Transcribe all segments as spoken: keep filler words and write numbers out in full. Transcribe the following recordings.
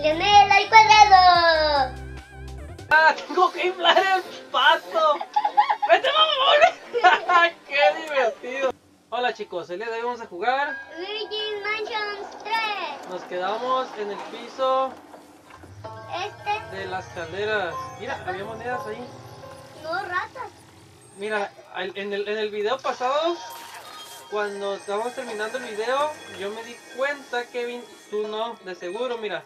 Lionel al cuadrado. ¡Ah! ¡Tengo que inflar el pato! ¡Vete, mamá! ¡Qué divertido! Hola chicos, el día de hoy vamos a jugar Luigi's Mansion tres. Nos quedamos en el piso Este. de las calderas. Mira, había monedas ahí. No, ratas. Mira, en el, en el video pasado, cuando estábamos terminando el video, yo me di cuenta, Kevin, tú no, de seguro, mira.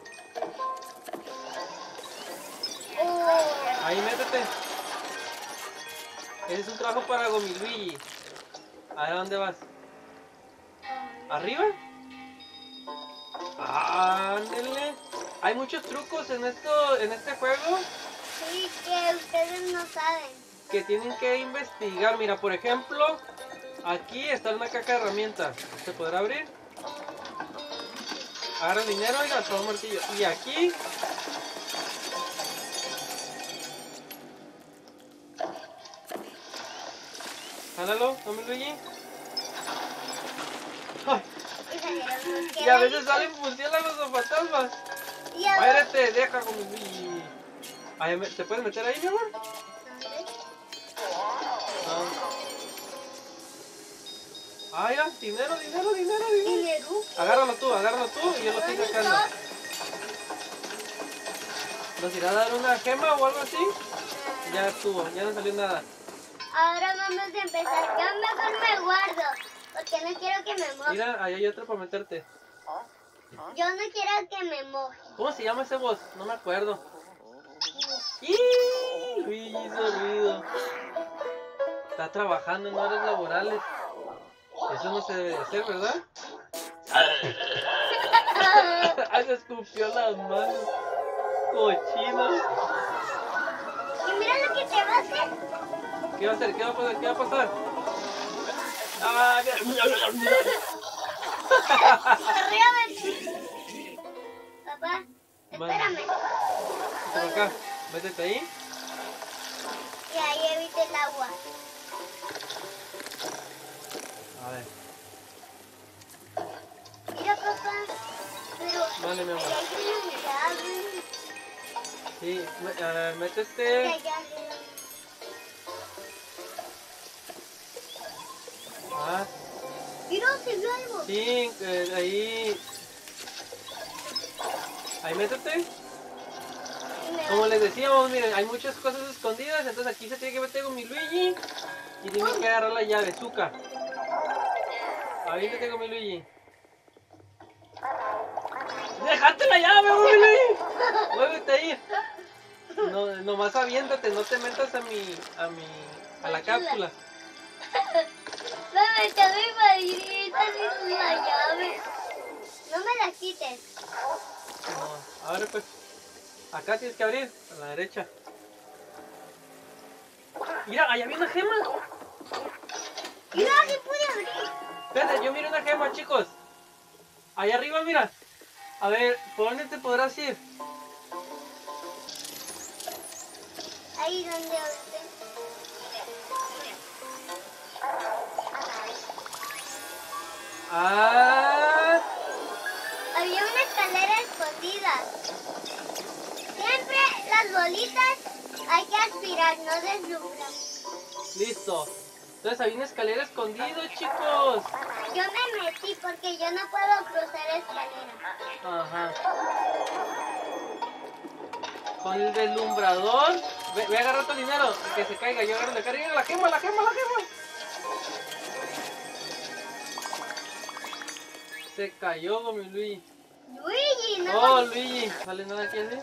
Oh. Ahí métete. Ese es un trabajo para Gomiluigi. A ver, ¿a dónde vas? ¿Arriba? ¡Ándele! Hay muchos trucos en esto, en este juego Sí, que ustedes no saben. que tienen que investigar. Mira, por ejemplo, aquí está una caja de herramientas. ¿Se podrá abrir? Agarra el dinero y agarra un martillo. Y aquí... Jálalo, Gomiluigi. ¡Ay! Y a veces salen murciélagos o fantasmas. Muérete, deja Gomiluigi. Ay, ¿te puedes meter ahí, mi amor? Ah, mira, dinero, dinero, dinero, dinero. Dinero. Agárralo tú, agárralo tú y yo lo estoy sacando. ¿Nos irá a dar una gema o algo así? Ya estuvo, ya no salió nada. Ahora vamos a empezar. Yo mejor me guardo, porque no quiero que me moje. Mira, ahí hay otro para meterte. Yo no quiero que me moje. ¿Cómo se llama ese boss? No me acuerdo. ¡Ih! Luigi hizo ruido. Está trabajando en horas laborales. Eso no se debe de hacer, ¿verdad? ¡Ay, se escupió las manos! ¡Cochino! Y mira lo que te va a hacer. ¿Qué va a hacer? ¿Qué va a pasar? ¿Qué va a pasar? ¡Ah, mira! Corríame. Papá, espérame. Por acá, métete ahí. Y ahí evite el agua. A ver. Mira, papá. Pero... Vale, mi amor. ahí hay una llave. Sí, a ver, Y métete. allá. Ah, Mira, se vio algo. sí, eh, ahí. Ahí métete. Y me Como va- les decíamos, miren, hay muchas cosas escondidas, entonces aquí se tiene que meter con mi Luigi y tiene que agarrar la llave, Zuka. Aviéntate con mi Luigi. ¡Déjate la llave, mi Luigi! ¡Muévete ahí! No, nomás aviéntate, no te metas a mi, a mi, a la cápsula. No me quedo invadida sin la llave. No me la quites. No, ahora pues, acá tienes que abrir, a la derecha. Mira, allá viene una gema. Mira, sí pude abrir. Espérate, yo miro una gema, chicos. Allá arriba, mira. A ver, ¿por dónde te podrás ir? Ahí donde usted. Ah, Había una escalera escondida. Siempre las bolitas hay que aspirar, no deslumbrar. listo. Entonces había una escalera escondida, chicos. Yo me metí porque yo no puedo cruzar escalera. Ajá. Con el deslumbrador. Ve, ve a agarrar tu dinero. Que se caiga. Yo agarro la carga. La gema, la gema, la gema. Se cayó con mi Luigi. Luigi, no. Oh, Luigi. ¿Sale nada aquí así?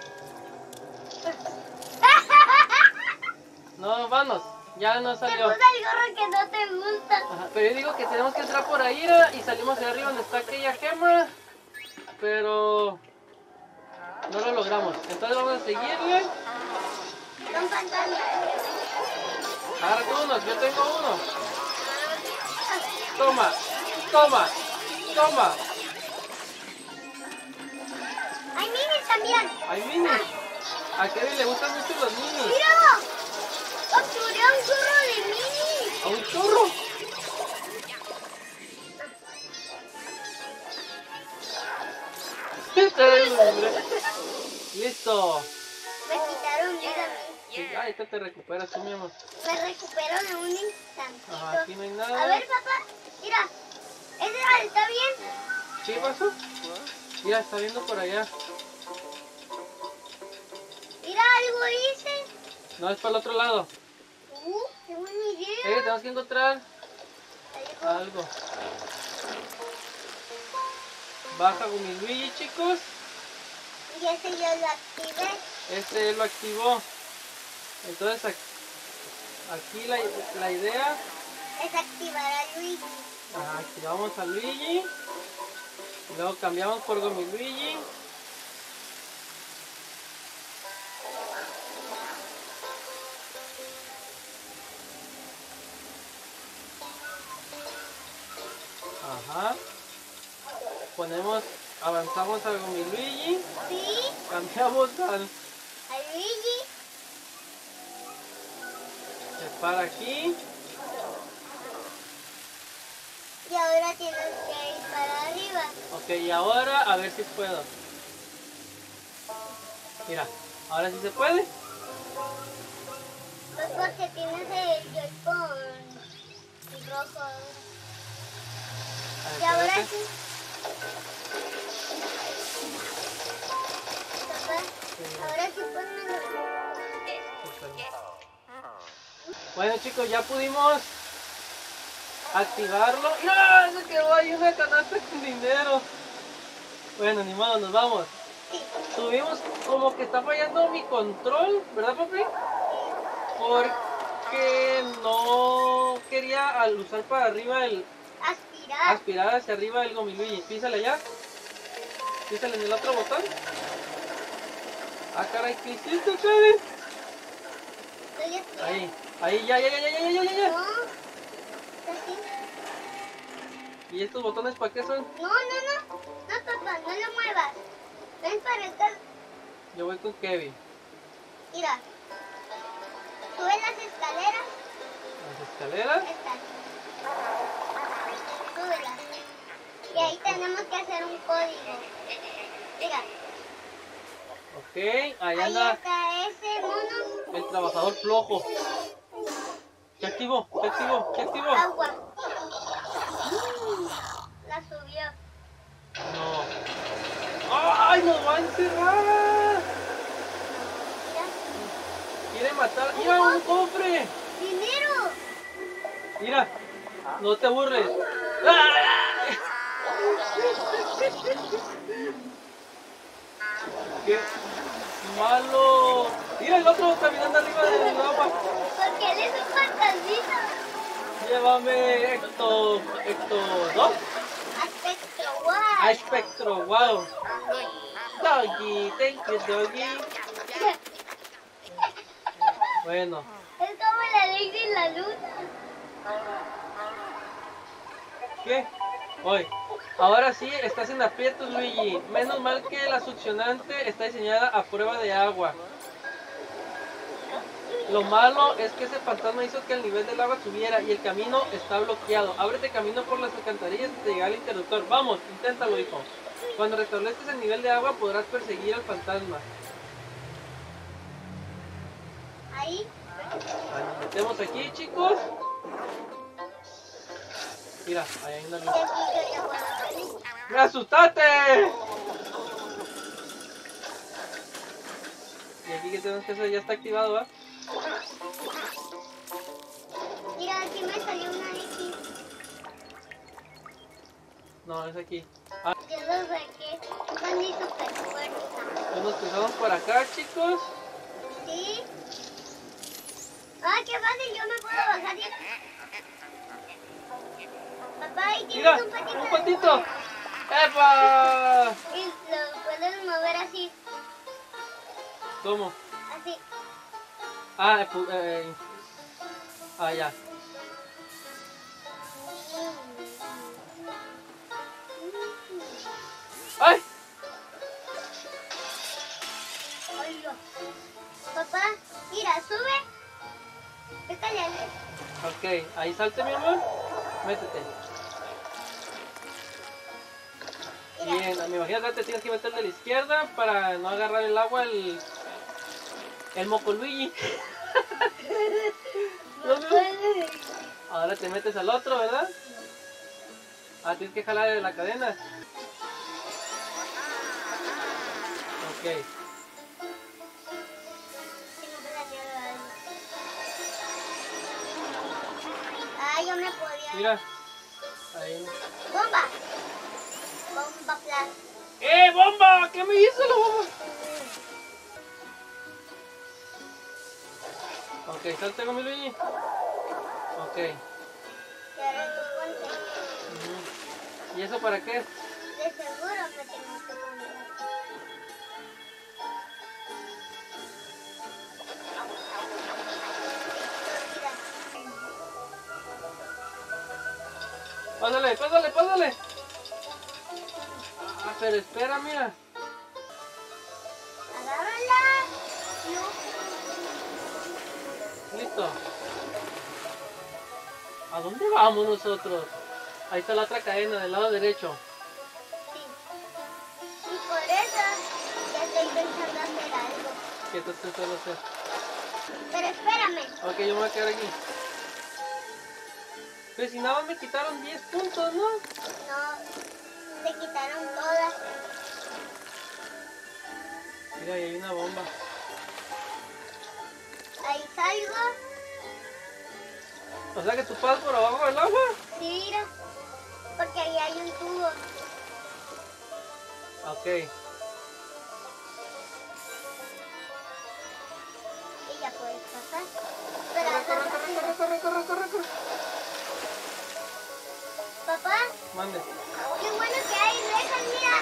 No, vanos. Ya no Te salió. puse el gorro que no te gusta. Ajá, pero yo digo que tenemos que entrar por ahí, ¿no? Y salimos de arriba donde está aquella gema. Pero no lo logramos. Entonces vamos a seguirle. Son fantasmas. Agárrate uno, yo tengo uno. Toma, toma, toma. Hay minis también. Hay minis. A Kevin le gustan mucho los minis. ¡Mira! ¡Capturé a un churro de minis! ¿A un churro? Listo. Me quitaron vida a mí. Sí, ah, ahorita te recuperas tú, mi amor. Me recupero en un instante. Ajá, aquí no hay nada. A ver, papá, mira. ¿Ese está bien? ¿Qué pasó? Mira, está viendo por allá. Mira, algo hice. No, es para el otro lado. Uh, qué buena idea. Eh, tenemos que encontrar Algo. algo. Baja Gumi Luigi, chicos. Y ese yo lo activé. Este él lo activó. Entonces aquí, aquí la, la idea. Es activar a Luigi. Ajá, activamos a Luigi. Y luego cambiamos por Gumi Luigi. Ajá. Ponemos, avanzamos a Gumi Luigi. Sí, Cambiamos al. a Luigi. Se para aquí. Y ahora tienes que ir para arriba. Ok, y ahora a ver si puedo. Mira, ahora sí se puede. Pues porque tienes el Joy-Con rojo. A ver, Y ahora espérate. sí. Papá, ahora sí ponmelo. Bueno, chicos, ya pudimos activarlo. ¡Ya! Se quedó ahí una canasta con dinero. Bueno, ni modo, nos vamos. Tuvimos como que está fallando mi control, ¿verdad, papi? Porque no quería al usar para arriba el Aspirar. aspirar hacia arriba el Gumi Luigi. Písale ya. Písale en el otro botón. Ah, caray, ¿qué hiciste, Karen? Estoy aspirando. Ahí, ahí, ya, ya, ya, ya, ya, ya, ya. No. ¿Así? ¿Y estos botones para qué son? No, no, no. No, papá, no lo muevas. Ven para estar. Yo voy con Kevin. Mira. Sube las escaleras. Las escaleras. Estas. Súbelas. Y ahí tenemos que hacer un código. Mira. Ok, ahí Ahí anda está ese mono. el trabajador flojo. ¿Qué activó? ¿Qué activó? ¿Qué activó? Agua. La subió. No. ¡Ay, nos va a encerrar! Mira. Quiere matar. ¡Mira, un cofre! ¡Dinero! Mira, no te burles. ¡Ah! ¡Qué malo! Mira el otro caminando arriba del agua. Porque él es un fantasmita. Llévame, Hector. Hector dos. Aspecto guay. A Espectro, wow. Doggy, thank you, Doggy. Bueno, Es como la ley de la luna. ¿qué? Hoy. Ahora sí, estás en aprietos, Luigi. Menos mal que la succionante está diseñada a prueba de agua. Lo malo es que ese fantasma hizo que el nivel del agua subiera y el camino está bloqueado. Ábrete camino por las alcantarillas hasta llegar al interruptor. Vamos, inténtalo, hijo. Cuando restablezcas el nivel de agua podrás perseguir al fantasma. Ahí. Nos metemos aquí, chicos. Mira, ahí hay una Y luz. aquí yo ya puedo salir. ¡Me asustaste! Y aquí que tenemos que hacer, ya está activado, ¿va? Mira, aquí me salió una X. No, es aquí. Ah, Yo lo saqué. Son mi super fuerza. pues nos cruzamos por acá, chicos. ¿Sí? ¡Ah, qué fácil! Yo me puedo bajar ya. Papá, ahí tienes Mira, un patito. un de patito. fuego. ¡Epa! Y lo puedes mover así. ¿Cómo? Así. Ah, eh, pu- eh, ah, ya. ¡Ay! Oiga. Papá, mira, sube. Pégale al... Ok, ahí salte, mi amor. Métete. Mira. Bien, me imagino que te tienes que meter de la izquierda para no agarrar el agua el, el Mocoluigi. No puede. Ahora te metes al otro, ¿verdad? Ah, tienes que jalar de la cadena. Ok. Ah, yo me podía. Mira. Ahí. Bomba. Bomba plan. ¡Eh, bomba! ¿Qué me hizo la bomba? Ok, salte con mi Luigi. Ok. Y ahora tú ponte. Uh-huh. ¿Y eso para qué? De seguro me tengo que poner. Pásale, pásale, pásale. Ah, pero espera, mira. Agárrala. Listo. ¿A dónde vamos nosotros? Ahí está la otra cadena del lado derecho. Sí. Y por eso ya estoy pensando hacer algo. ¿Qué te estás pensando hacer? Pero espérame. Ok, yo me voy a quedar aquí. Pero si nada más me quitaron diez puntos, ¿no? No, se quitaron todas. Mira, ahí hay una bomba. Ahí salgo. O sea que tú pasas por abajo del agua. Sí, mira. Porque ahí hay un tubo. Ok. Y ya puedes pasar. Corre, Pero corre, corre, corre, corre, corre, corre, corre. papá, Mande. qué bueno que hay rejas, mira.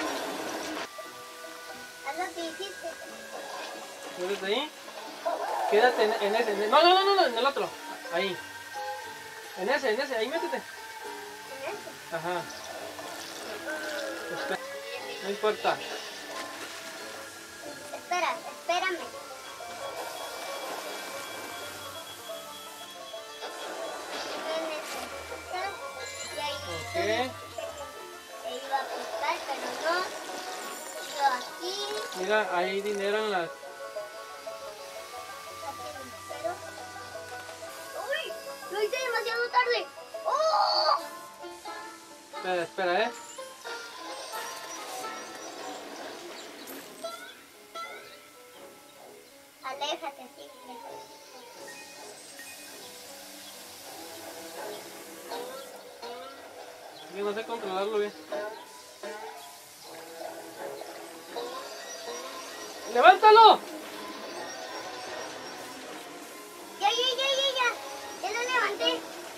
Haz lo que hiciste. ¿Quieres ahí? Quédate en, en ese. En el... No, no, no, no, en el otro. Ahí. En ese, en ese, ahí métete. ¿En este? Ajá. Espera. No importa. Espera, espérame. En ese. Y ahí. Ok. Se iba a pisar, pero no. Yo aquí. Mira, hay dinero en las... Aquí me espero. ¡Uy! Lo hice demasiado tarde. ¡Oh! Espera, espera, eh. Aléjate, sí. Yo no sé controlarlo bien. ¡Levántalo! Ya, ya, ya, ya, ya. Ya lo levanté.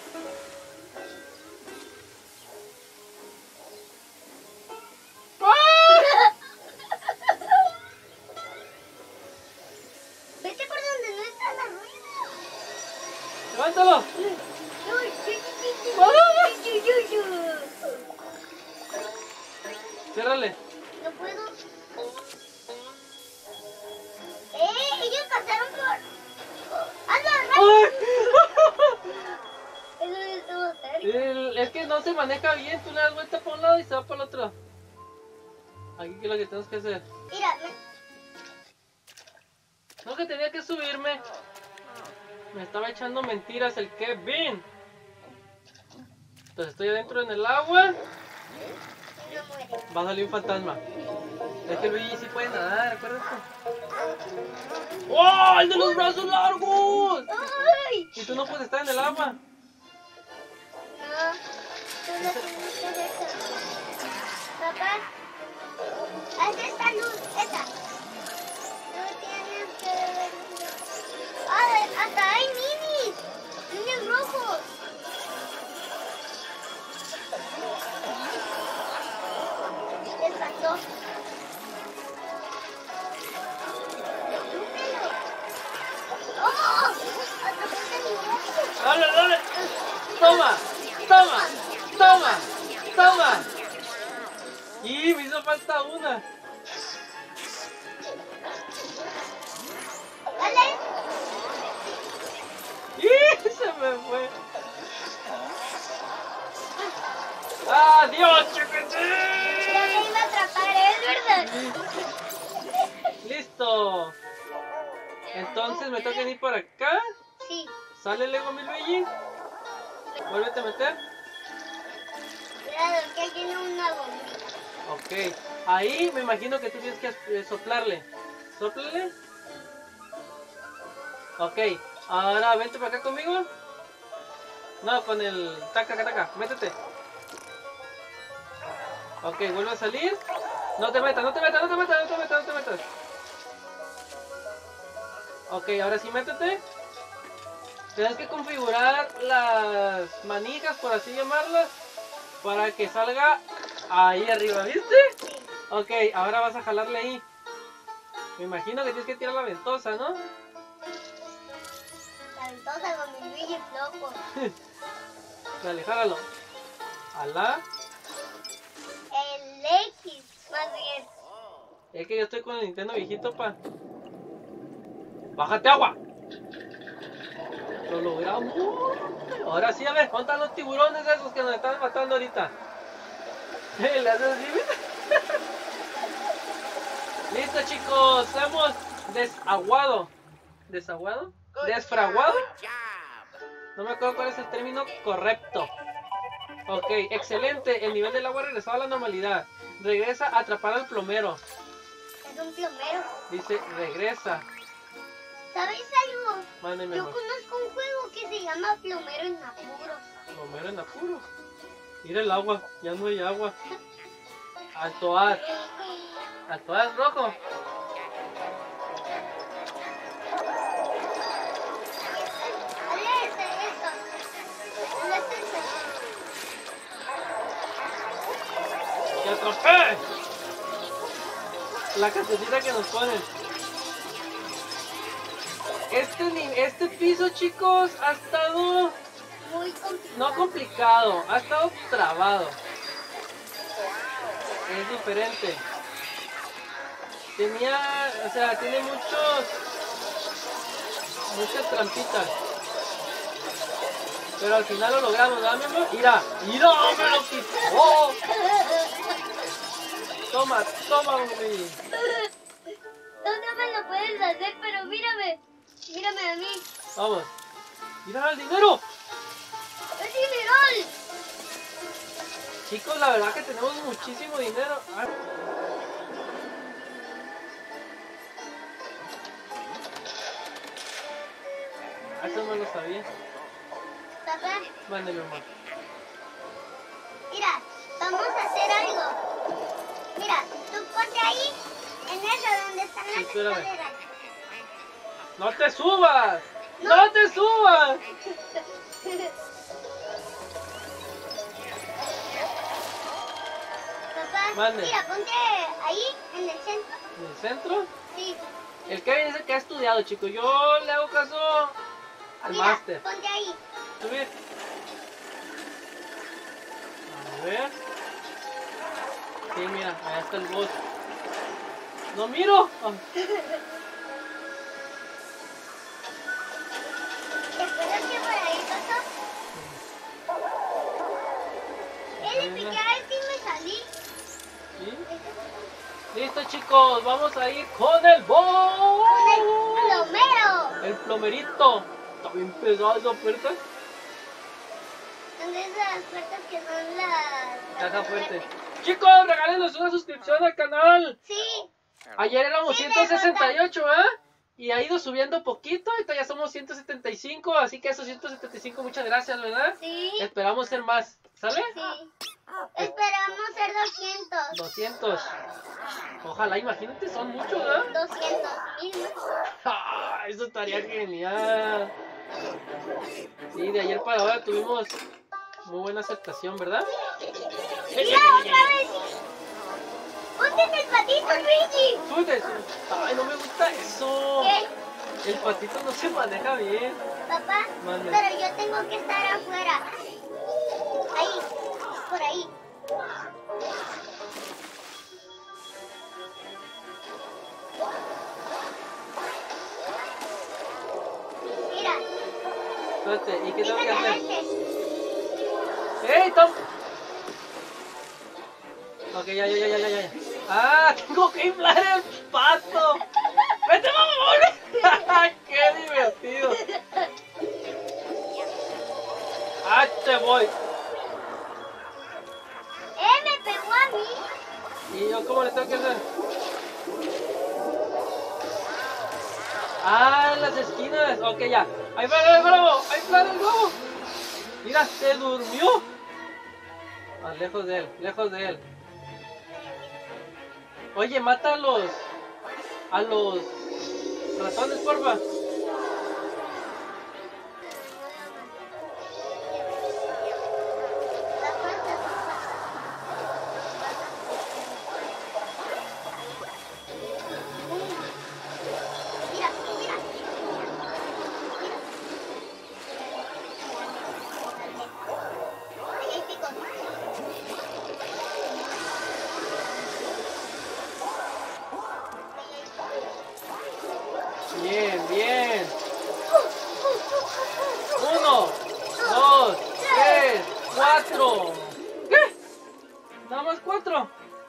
Vete por donde no está la rueda. ¡Levántalo! Uy, uy, uy, ¡Vamos! uy, uy, uy. Ciérrale. No puedo. ¡Eh! Ellos pasaron por. ¡Hazlo, ¡Ay! Eso estuvo cerca. El- es que no se maneja bien. Tú le das vuelta para un lado y se va para el otro. Aquí qué es lo que tenemos que hacer. Mira, me... No, que tenía que subirme. Me estaba echando mentiras el Kevin. Entonces estoy adentro en el agua. no muere. Va a salir un fantasma. Es que Luigi sí puede nadar, acuérdate. ¡Oh! ¡El de los brazos largos! ¡Ay! Y tú no puedes estar en el agua. No, tú no tienes que hacer eso. Papá, haz esta luz, esa. Tú tienes que ver. ¡Ah! ¡Hasta hay minis! ¡Minis rojos! ¿Qué pasó? ¡Oh! ¡Atrapaste mi ojo! ¡Dale, dale! ¡Toma! ¡Toma! ¡Toma! ¡Toma! ¡Y me hizo falta una! ¡Dale! ¡Y se me fue! ¡Adiós, chiquitín! Ya me iba a atrapar Entonces me toca ir por acá. Sí. Sale Lego mi Luigi. Vuélvete a meter. Cuidado, que aquí tiene una bombilla. Ok. Ahí me imagino que tú tienes que eh, soplarle. Sóplale. Ok. Ahora vente para acá conmigo. No, con el taca, taca, taca. Métete. Ok, vuelve a salir. No te metas, no te metas, no te metas, no te metas, no te metas. Ok, ahora sí métete. Tienes que configurar las manijas, por así llamarlas, para que salga ahí arriba, ¿viste? Sí. Ok, ahora vas a jalarle ahí. Me imagino que tienes que tirar la ventosa, ¿no? La ventosa con mi Luigi flojo. Dale, jálalo. Alá. El X, más bien. Es que yo estoy con el Nintendo viejito, pa. ¡Bájate agua! Lo logramos. Ahora sí, a ver, ¿dónde están los tiburones esos que nos están matando ahorita? ¿Le haces así? Listo, chicos, hemos desaguado. ¿Desaguado? ¿Desfraguado? No me acuerdo cuál es el término correcto. Ok, excelente. El nivel del agua ha regresado a la normalidad. Regresa a atrapar al plomero. Es un plomero. Dice, regresa. ¿Sabes algo? Mándeme Yo más. conozco un juego que se llama Plomero en Apuros. Plomero en apuros. Mira el agua, ya no hay agua. Altoar. Altoar rojo. Aléjate de eso. Aléjate. ¡Que atrapé! La cancioncita que nos ponen. Este, ni- este piso, chicos, ha estado Muy complicado. no complicado, ha estado trabado. Es diferente. Tenía, o sea, tiene muchos, muchas trampitas. Pero al final lo logramos, ¿verdad, mi amor? ¡Mira! ¡Mira! ¡Me lo quitó! Toma, toma, mami. Tú no me lo puedes hacer, pero mírame. Mírame a mí. Vamos. ¡Mira el dinero! ¡Es dineral! Chicos, la verdad que tenemos muchísimo dinero. Ay. Ah, eso no lo sabía. Papá, Mándeme, mamá. mira, vamos a hacer algo. Mira, tú ponte ahí, en eso donde están las Sí, espérame. escaleras. ¡No te subas! ¡No te subas! Papá, Mande. mira, ponte ahí, en el centro. ¿En el centro? Sí. El Kevin es el que ha estudiado, chicos. Yo le hago caso al Mira, máster. ponte ahí. Subir. A ver. Sí, mira, allá está el boss. ¡No miro! Ah, ¿Te acuerdas que por ahí pasó? Él le piqué a este y me salí. ¿sí? Listo, chicos. Vamos a ir con el boss. Con el plomero. El plomerito. Está bien pesada esa puerta. Son de esas puertas que son las... Caja las fuerte. fuertes. Chicos, regálenos una suscripción al canal. Sí. Ayer éramos Sí, ciento sesenta y ocho, ¿eh? Y ha ido subiendo poquito. Ahorita ya somos ciento setenta y cinco. Así que esos ciento setenta y cinco, muchas gracias, ¿verdad? Sí. Esperamos ser más. ¿Sale? Sí. Esperamos ser doscientos. doscientos. Ojalá, imagínate, son muchos, ¿verdad? doscientos mil. Ah, eso estaría genial. Sí, de ayer para ahora tuvimos muy buena aceptación, ¿verdad? ¡Mira, otra vez! ¡Ponte en el patito, Luigi! Súbete. Ay, no me gusta eso. ¿Qué? El patito no se maneja bien. Papá, Mande. pero yo tengo que estar afuera. Ahí, por ahí. Mira, Espérate, ¿y qué tengo que fíjate a hacer? este. ¡Ey, Tom! Ok, ya, ya, ya, ya, ya, ya. ¡Ah! ¡Tengo que inflar el pato! ¡Vete, vamos! ¡Qué divertido. ¡Ah, te voy! ¡Eh, me pegó a mí! ¿Y yo cómo le tengo que hacer? Ah, en las esquinas. Ok, ya. ¡Ahí para el globo! ¡Ahí para el globo! Mira, se durmió. Ah, lejos de él, lejos de él. Oye, mata a los... A los... ratones, porfa. Mira, mira. Ahí hay picos. Bien, bien. Uno, dos, tres, cuatro. ¿Qué? Nada más cuatro.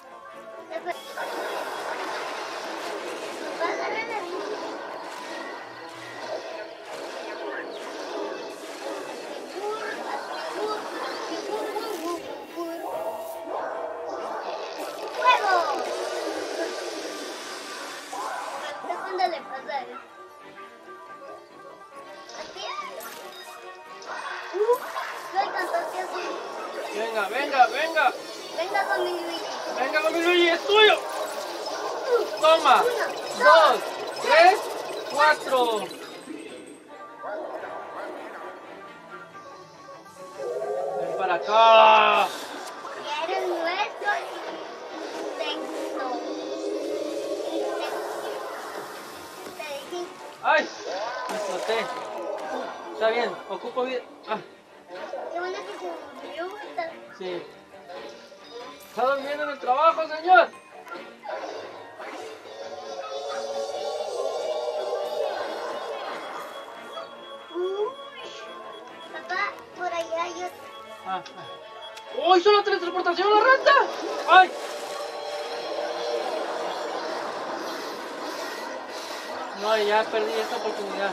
Va a agarrar la vida. ¡Fuego! Me gusta cuando le pasa eso. Así es. Uh, lo alcanzaste así. Venga, venga, venga. Venga con mi Luigi. Venga con mi Luigi, es tuyo. Uh, Toma. Uno, Dos, tres, cuatro. Ven para acá. y eres nuestro insecto. Insecto. Te dije, Ay, me exploté. Está bien, ocupo bien. Ah, qué bueno que se murió. ¿Verdad? sí. Está durmiendo en el trabajo, señor. Uy, papá, por allá hay otro. Ah, ah. ¡Oh, hizo la teletransportación la rata! ¡Ay! No, ya perdí esta oportunidad.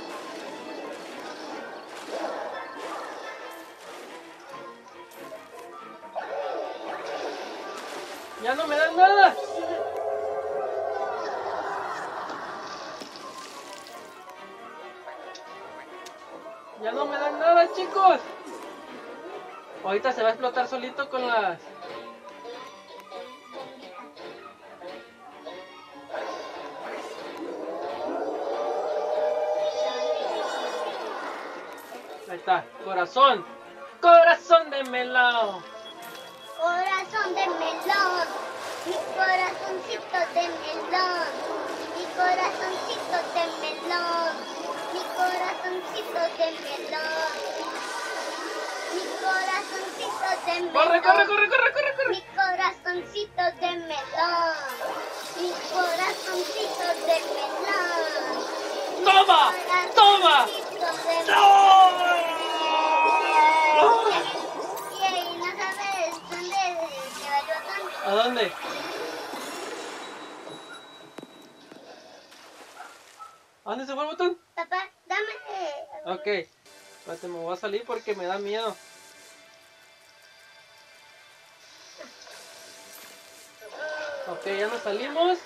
¡Ya no me dan nada! ¡Ya no me dan nada, chicos! Ahorita se va a explotar solito con las... Ahí está, corazón. ¡Corazón de melón! Corazón de melón, mi corazoncito de melón, mi corazoncito de melón, mi corazoncito de melón, mi corazoncito de melón. ¡Corre, corre, corre, corre, corre, corre! Mi corazoncito de melón, mi corazoncito de melón. mi ¡Toma! ¡Toma! corazoncito de melón. ¡No! Y no sabes dónde se va el botón. ¿A dónde? ¿A dónde se fue el botón? Papá, dame. Ok. Espérate, me voy a salir porque me da miedo. Ok, ya nos salimos.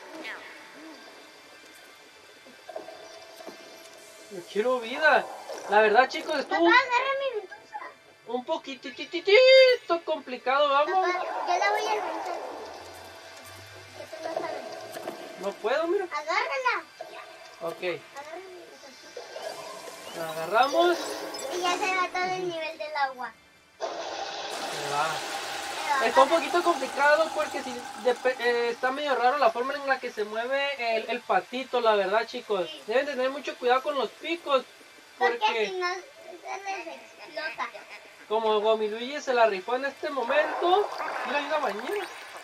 Yo quiero vida. La verdad, chicos, Papá, estuvo agarra mi ventosa. un poquitito complicado, vamos. Papá, yo la voy a lanzar. Que tú lo sabes. No puedo, mira. Agárrala. Ok, Agarra mi ventosa. la agarramos. Y ya se va todo el nivel del agua. Se va. Se va. Está un poquito complicado porque si dep- eh, está medio raro la forma en la que se mueve el, el patito, la verdad, chicos. Sí. Deben tener mucho cuidado con los picos. Porque si Porque no, se les explota. como Gomiluigi se la rifó en este momento. Mira, hay una bañera.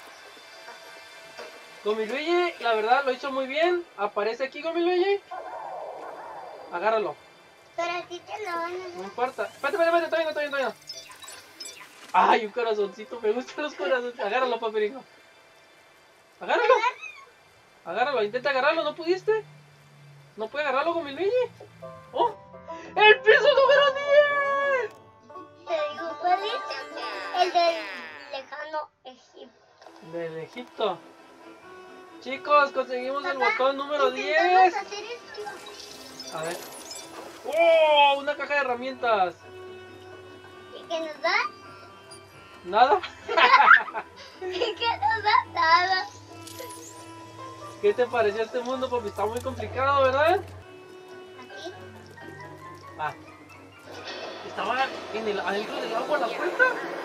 Gomiluigi, la verdad, lo hizo muy bien. Aparece aquí, Gomiluigi. Agárralo. Pero a ti te lo van a No dar. importa. Espérate, espérate, espérate, todavía no, todavía no, todavía no. Ay, un corazoncito. Me gustan los corazones. Agárralo, paperico. Agárralo. Agárralo, intenta agarrarlo, ¿no pudiste? ¿No puede agarrarlo con mi Luigi? ¡Oh! ¡El piso número diez! Te digo cuál es. El del lejano Egipto. Del Egipto. Chicos, conseguimos el Papá, botón número intentamos diez. hacer esto. A ver. ¡Oh! Una caja de herramientas. ¿Y qué nos da? ¿Nada? ¿Y qué nos da? Nada. ¿Qué te pareció este mundo, papi? Está muy complicado, ¿verdad? Aquí. Ah. ¿Estaba en el adentro del agua la puerta?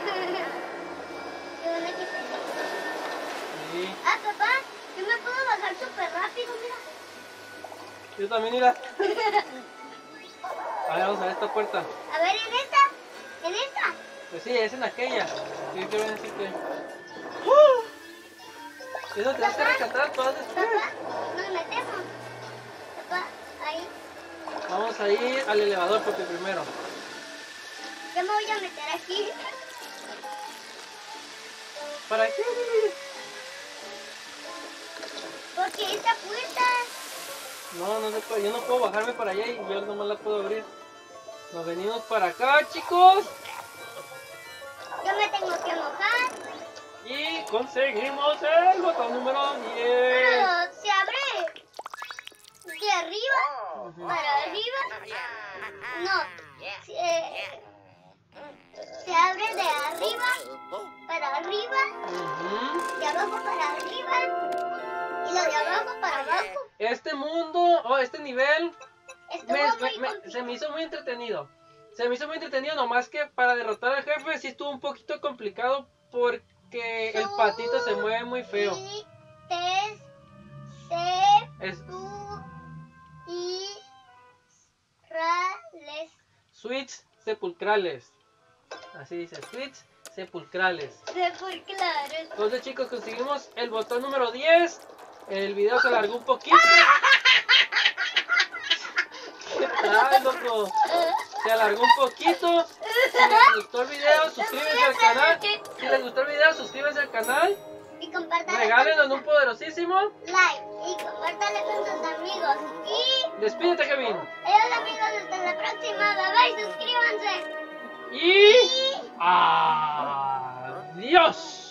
Qué buena que tengo. Sí. Ah, papá, yo me puedo bajar súper rápido, mira. Yo también, mira. A ver, vamos a ver esta puerta. A ver, en esta. En esta. Pues sí, es en aquella. Yo quiero decirte. ¡Oh! Eso te vas a rescatar todas después. Papá, nos metemos. Papá, ahí. Vamos a ir al elevador, papi, primero. Yo me voy a meter aquí. ¿Para qué? Porque esta puerta. No, no se puede. Yo no puedo bajarme para allá y yo nomás la puedo abrir. Nos venimos para acá, chicos. Yo me tengo que mojar. Y conseguimos el botón número diez. Pero se abre de arriba Ujú. para arriba. No, se, se abre de arriba para arriba, Ujú. de abajo para arriba y lo de abajo para abajo. Este mundo, o este nivel, Estuvo me- muy me- me- se me hizo muy entretenido. Se me hizo muy entretenido, nomás que para derrotar al jefe sí estuvo un poquito complicado porque el patito se mueve muy feo. Y te, se, Es tu, y, rales. Switch sepulcrales. Así dice, Switch sepulcrales. Sepulcrales. Entonces, chicos, conseguimos el botón número diez. El video se alargó un poquito. ¿Qué tal, loco? Se alargó un poquito. Si les gustó el video, suscríbanse al canal. Si les gustó el video, suscríbanse al canal. Y compártalo. Regálenos un poderosísimo. Like y compártalo con tus amigos. Y Despídete, Kevin. adiós amigos, hasta la próxima. Bye bye, suscríbanse. Y adiós.